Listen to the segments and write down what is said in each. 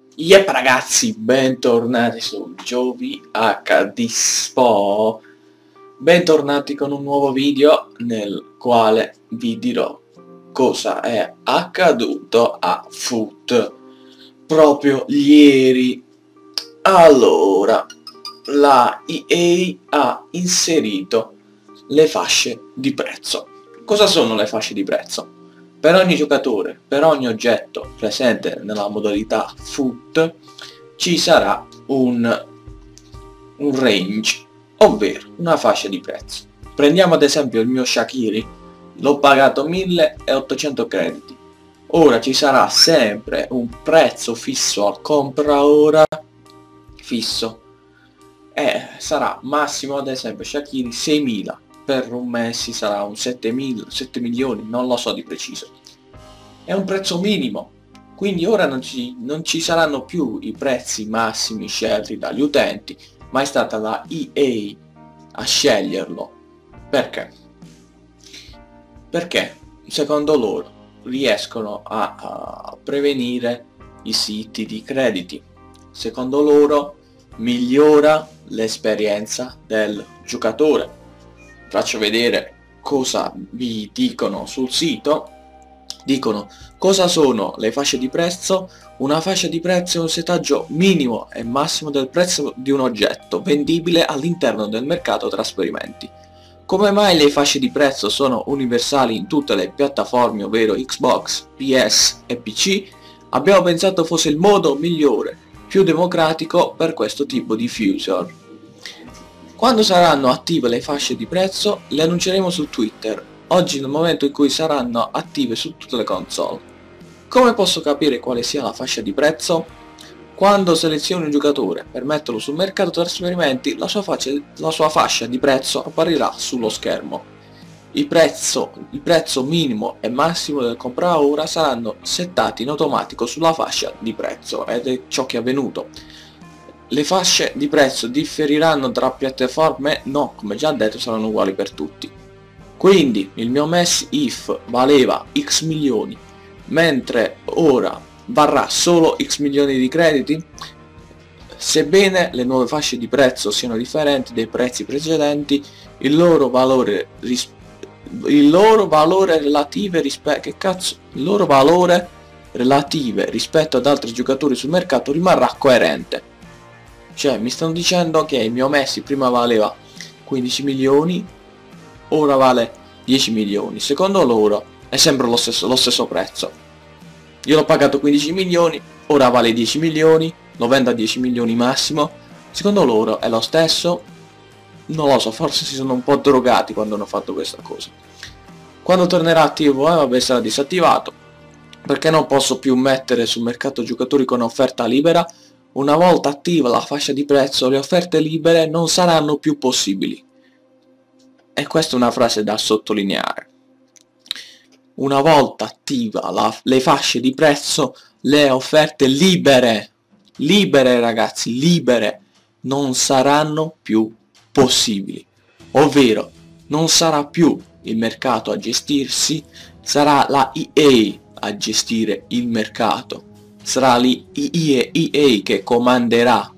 Yep ragazzi, bentornati su Giovi HD Spo. Bentornati con un nuovo video nel quale vi dirò cosa è accaduto a Foot proprio ieri. Allora, la EA ha inserito le fasce di prezzo. Cosa sono le fasce di prezzo? Per ogni giocatore, per ogni oggetto presente nella modalità Foot, ci sarà un range, ovvero una fascia di prezzo. Prendiamo ad esempio il mio Shaqiri, l'ho pagato 1800 crediti. Ora ci sarà sempre un prezzo fisso al compra ora, fisso, e sarà massimo ad esempio Shaqiri 6000. Per un Messi sarà un 7 milioni, non lo so di preciso. È un prezzo minimo, quindi ora non ci saranno più i prezzi massimi scelti dagli utenti, ma è stata la EA a sceglierlo. Perché? Perché secondo loro riescono a prevenire i siti di crediti. Secondo loro migliora l'esperienza del giocatore. Faccio vedere cosa vi dicono sul sito. Dicono cosa sono le fasce di prezzo. Una fascia di prezzo è un settaggio minimo e massimo del prezzo di un oggetto vendibile all'interno del mercato trasferimenti. Come mai le fasce di prezzo sono universali in tutte le piattaforme, ovvero Xbox, PS e PC? Abbiamo pensato fosse il modo migliore, più democratico per questo tipo di feature. Quando saranno attive le fasce di prezzo le annunceremo su Twitter, oggi nel momento in cui saranno attive su tutte le console. Come posso capire quale sia la fascia di prezzo? Quando selezioni un giocatore per metterlo sul mercato trasferimenti, la sua fascia di prezzo apparirà sullo schermo. Il prezzo minimo e massimo del compra ora saranno settati in automatico sulla fascia di prezzo, ed è ciò che è avvenuto. Le fasce di prezzo differiranno tra piattaforme? No, come già detto saranno uguali per tutti. Quindi il mio Messi IF valeva X milioni, mentre ora varrà solo X milioni di crediti? Sebbene le nuove fasce di prezzo siano differenti dai prezzi precedenti, il loro valore relative rispetto ad altri giocatori sul mercato rimarrà coerente. Cioè mi stanno dicendo che il mio Messi prima valeva 15 milioni, ora vale 10 milioni. Secondo loro è sempre lo stesso prezzo. Io l'ho pagato 15 milioni, ora vale 10 milioni, lo vendo a 10 milioni massimo. Secondo loro è lo stesso? Non lo so, forse si sono un po' drogati quando hanno fatto questa cosa. Quando tornerà attivo, vabbè, sarà disattivato, perché non posso più mettere sul mercato giocatori con offerta libera. Una volta attiva la fascia di prezzo, le offerte libere non saranno più possibili. E questa è una frase da sottolineare. Una volta attiva le fasce di prezzo, le offerte libere ragazzi, libere, non saranno più possibili. Ovvero, non sarà più il mercato a gestirsi, sarà la EA a gestire il mercato. Sarà l'EA che comanderà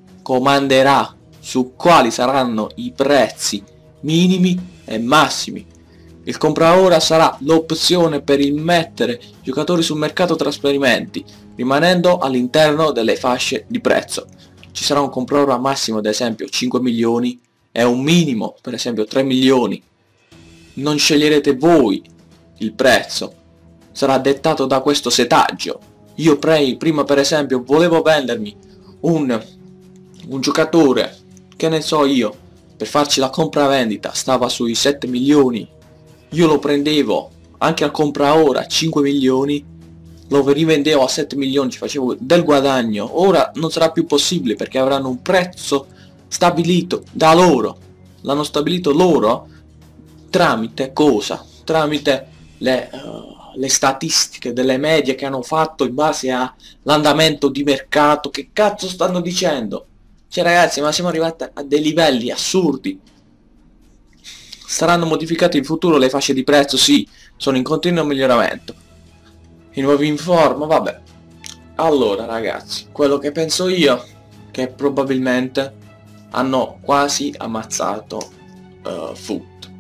su quali saranno i prezzi minimi e massimi. Il compra ora sarà l'opzione per immettere giocatori sul mercato trasferimenti, rimanendo all'interno delle fasce di prezzo. Ci sarà un compra ora massimo ad esempio 5 milioni e un minimo per esempio 3 milioni. Non sceglierete voi il prezzo, sarà dettato da questo settaggio. Io prima per esempio volevo vendermi un giocatore, che ne so io, per farci la compravendita stava sui 7 milioni, io lo prendevo anche al compra ora 5 milioni, lo rivendevo a 7 milioni, ci facevo del guadagno. Ora non sarà più possibile perché avranno un prezzo stabilito da loro, l'hanno stabilito loro tramite cosa? Tramite le statistiche delle medie che hanno fatto in base all'andamento di mercato. Che cazzo stanno dicendo? Cioè ragazzi, ma siamo arrivati a dei livelli assurdi. Saranno modificate in futuro le fasce di prezzo? Sì, sono in continuo miglioramento. I nuovi informa, vabbè. Allora ragazzi, quello che penso io, che probabilmente hanno quasi ammazzato Foot.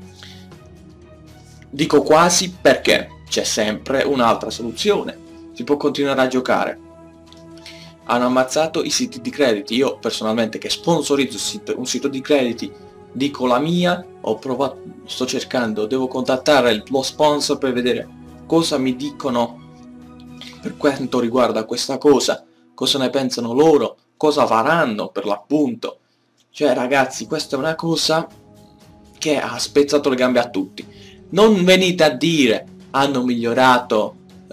Dico quasi perché c'è sempre un'altra soluzione, si può continuare a giocare. Hanno ammazzato i siti di crediti. Io personalmente, che sponsorizzo un sito di crediti, dico la mia, ho provato, sto cercando, devo contattare lo sponsor per vedere cosa mi dicono per quanto riguarda questa cosa, cosa ne pensano loro, cosa faranno per l'appunto. Cioè ragazzi, questa è una cosa che ha spezzato le gambe a tutti. Non venite a dire hanno migliorato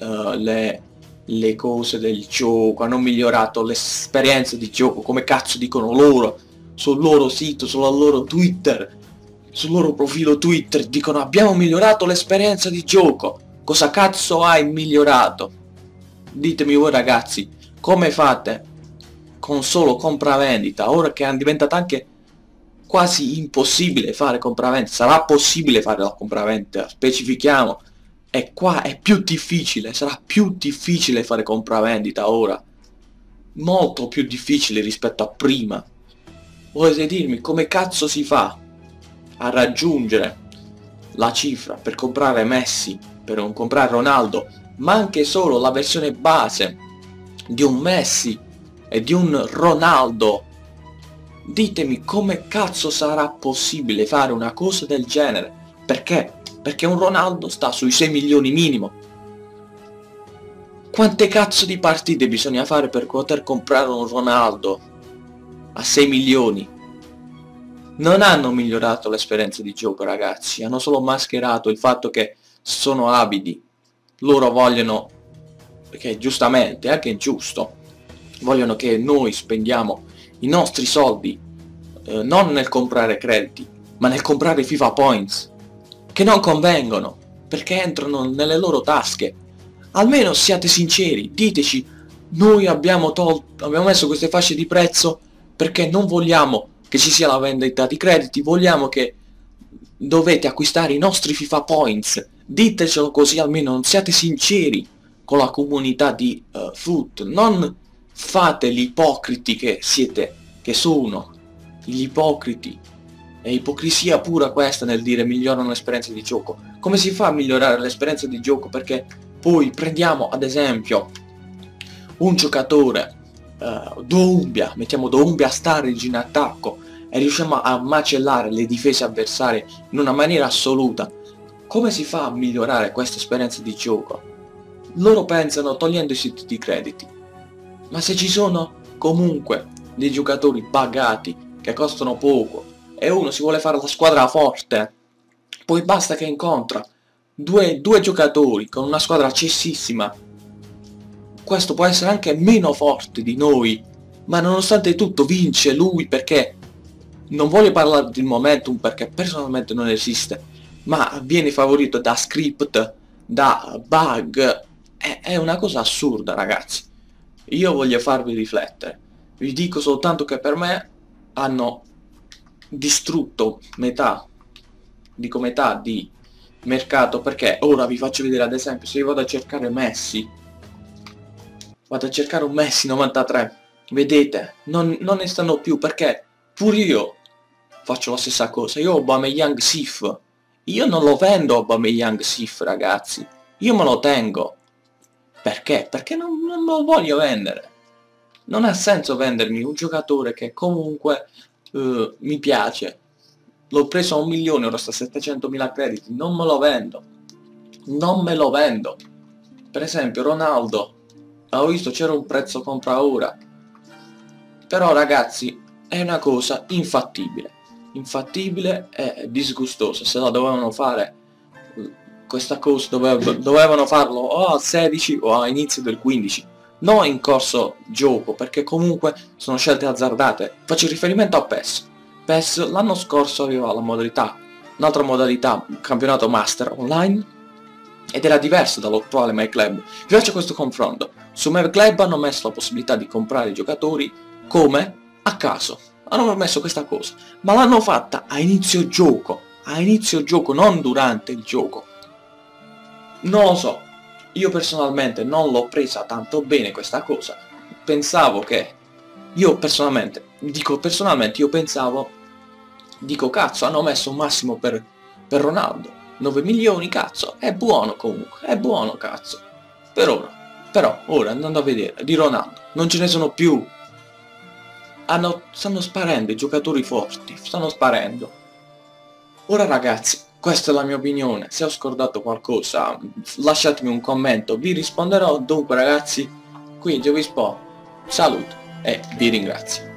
le cose del gioco, hanno migliorato l'esperienza di gioco, come cazzo dicono loro, sul loro sito, sul loro Twitter, sul loro profilo Twitter, dicono abbiamo migliorato l'esperienza di gioco. Cosa cazzo hai migliorato? Ditemi voi ragazzi, come fate con solo compravendita, ora che è diventata anche quasi impossibile fare compravendita, sarà possibile fare la compravendita, specifichiamo, e qua è più difficile, sarà più difficile fare compravendita ora, molto più difficile rispetto a prima. Volete dirmi come cazzo si fa a raggiungere la cifra per comprare Messi, per non comprare Ronaldo, ma anche solo la versione base di un Messi e di un Ronaldo? Ditemi come cazzo sarà possibile fare una cosa del genere. Perché? Perché un Ronaldo sta sui 6 milioni minimo. Quante cazzo di partite bisogna fare per poter comprare un Ronaldo a 6 milioni? Non hanno migliorato l'esperienza di gioco ragazzi, hanno solo mascherato il fatto che sono avidi. Loro vogliono, perché giustamente, anche è giusto, vogliono che noi spendiamo i nostri soldi non nel comprare crediti, ma nel comprare FIFA Points, che non convengono, perché entrano nelle loro tasche. Almeno siate sinceri, diteci, noi abbiamo messo queste fasce di prezzo perché non vogliamo che ci sia la vendita di crediti, vogliamo che dovete acquistare i nostri FIFA Points. Ditecelo così almeno, non siate sinceri con la comunità di Foot, non fate gli ipocriti che siete, che sono gli ipocriti. È ipocrisia pura questa nel dire migliorano l'esperienza di gioco. Come si fa a migliorare l'esperienza di gioco? Perché poi prendiamo ad esempio un giocatore Doumbia, mettiamo Doumbia Sturridge in attacco e riusciamo a macellare le difese avversarie in una maniera assoluta. Come si fa a migliorare questa esperienza di gioco? Loro pensano togliendo i siti di crediti, ma se ci sono comunque dei giocatori pagati che costano poco e uno si vuole fare la squadra forte, poi basta che incontra due giocatori con una squadra accessissima, questo può essere anche meno forte di noi, ma nonostante tutto vince lui, perché non voglio parlare del momentum perché personalmente non esiste, ma viene favorito da script, da bug. È una cosa assurda ragazzi. Io voglio farvi riflettere, vi dico soltanto che per me hanno distrutto metà di mercato, perché ora vi faccio vedere ad esempio, se io vado a cercare Messi, vado a cercare un Messi 93, vedete, non ne stanno più, perché pure io faccio la stessa cosa. Io ho Aubameyang Sif, io non lo vendo Aubameyang Sif ragazzi, io me lo tengo. Perché? Perché non me lo voglio vendere. Non ha senso vendermi un giocatore che comunque mi piace. L'ho preso a 1 milione, ora sta a 700.000 crediti, non me lo vendo. Non me lo vendo. Per esempio Ronaldo, ho visto c'era un prezzo compra ora. Però ragazzi, è una cosa infattibile. Infattibile e disgustosa. Se la dovevano fare questa cosa, dovevano farlo o al 16 o a inizio del 15. Non in corso gioco, perché comunque sono scelte azzardate. Faccio riferimento a PES. PES l'anno scorso aveva la modalità, un'altra modalità, campionato master online, ed era diverso dall'attuale MyClub. Vi faccio questo confronto. Su MyClub hanno messo la possibilità di comprare i giocatori come a caso. Hanno messo questa cosa, ma l'hanno fatta a inizio gioco, non durante il gioco. Non lo so. io personalmente non l'ho presa tanto bene questa cosa. Pensavo che, io personalmente, io pensavo, dico cazzo, hanno messo un massimo per Ronaldo, 9 milioni, cazzo, è buono comunque, è buono cazzo. Per ora, però, ora andando a vedere, di Ronaldo, non ce ne sono più. Stanno sparendo i giocatori forti, stanno sparendo. Ora ragazzi, questa è la mia opinione, se ho scordato qualcosa lasciatemi un commento, vi risponderò. Dunque ragazzi, qui Giovispo saluto e vi ringrazio.